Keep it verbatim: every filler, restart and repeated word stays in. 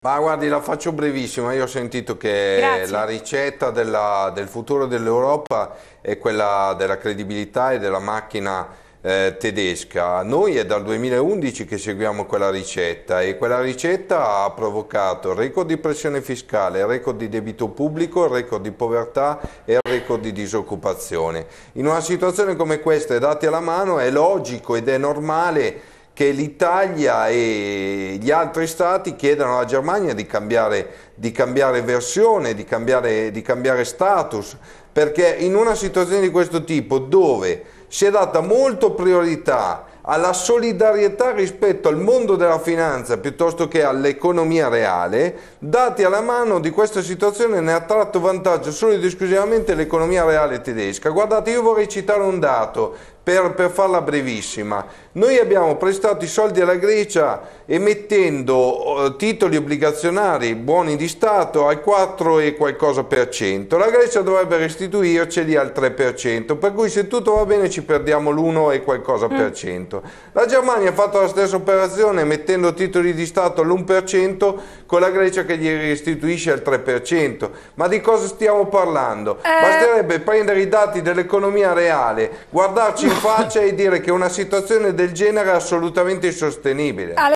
Ma guardi, la faccio brevissima. Io ho sentito che Grazie. la ricetta della- del futuro dell'Europa è quella della credibilità e della macchina eh, tedesca. Noi è dal duemilaundici che seguiamo quella ricetta e quella ricetta ha provocato il record di pressione fiscale, il record di debito pubblico, il record di povertà e il record di disoccupazione. In una situazione come questa, dati alla mano, è logico ed è normale che l'Italia e gli altri stati chiedano alla Germania di cambiare, di cambiare versione, di cambiare, di cambiare status, perché in una situazione di questo tipo, dove si è data molto priorità alla solidarietà rispetto al mondo della finanza piuttosto che all'economia reale, dati alla mano di questa situazione ne ha tratto vantaggio solo ed esclusivamente l'economia reale tedesca. Guardate, io vorrei citare un dato per, per farla brevissima. Noi abbiamo prestato i soldi alla Grecia emettendo uh, titoli obbligazionari, buoni di Stato al quattro e qualcosa per cento. La Grecia dovrebbe restituirceli al tre per cento, per cui se tutto va bene ci perdiamo l'uno e qualcosa per cento. La Germania ha fatto la stessa operazione mettendo titoli di Stato all'uno per cento con la Grecia che gli restituisce al tre per cento. Ma di cosa stiamo parlando? Eh... Basterebbe prendere i dati dell'economia reale, guardarci in faccia e dire che una situazione del genere è assolutamente insostenibile.